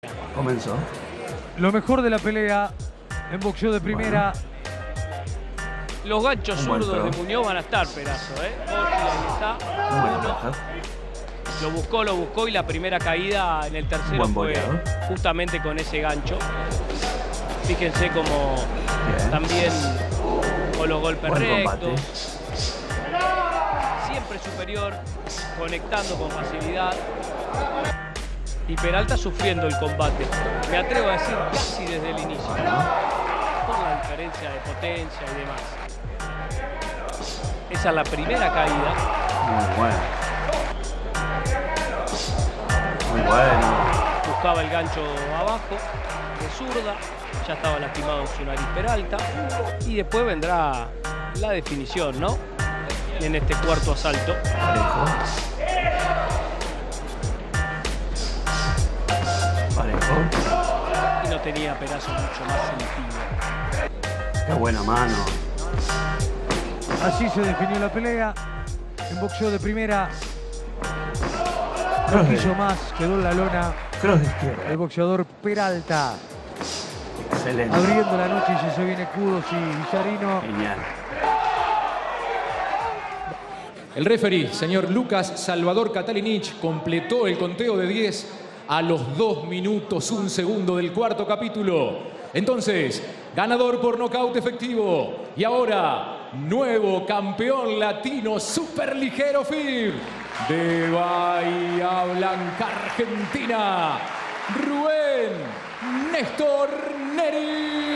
Comenzó. Lo mejor de la pelea en boxeo de primera. Los ganchos Un buen zurdos de throw. Muñoz van a estar, Perazo, ¿eh? Ahí está. Muy buena Uno. paja. Lo buscó y la primera caída en el tercero Buen fue boleador. justamente con ese gancho. Fíjense cómo Bien. también con los golpes Buen rectos. combate. Siempre superior, conectando con facilidad. Y Peralta sufriendo el combate. Me atrevo a decir casi desde el inicio. Por la diferencia de potencia y demás. Esa es la primera caída. Muy bueno. Muy bueno. Buscaba el gancho abajo, de zurda. Ya estaba lastimado en su nariz Peralta. Y después vendrá la definición, ¿no? En este cuarto asalto. Parejo. Parejo. Y no tenía Perazo mucho más sentido. Qué buena mano. Así se definió la pelea en boxeo de primera. No Cross de- quiso más, quedó en la lona Cross de el izquierda. boxeador Peralta. Excelente. Abriendo la noche y se viene Kudos y Villarino. Genial. El referee, señor Lucas Salvador Catalinich, completó el conteo de 10 a los 2 minutos 1 segundo del cuarto capítulo. Entonces, ganador por nocaut efectivo. Y ahora, nuevo campeón latino superligero FIB de Bahía Blanca, Argentina, Rubén Néstor Neri.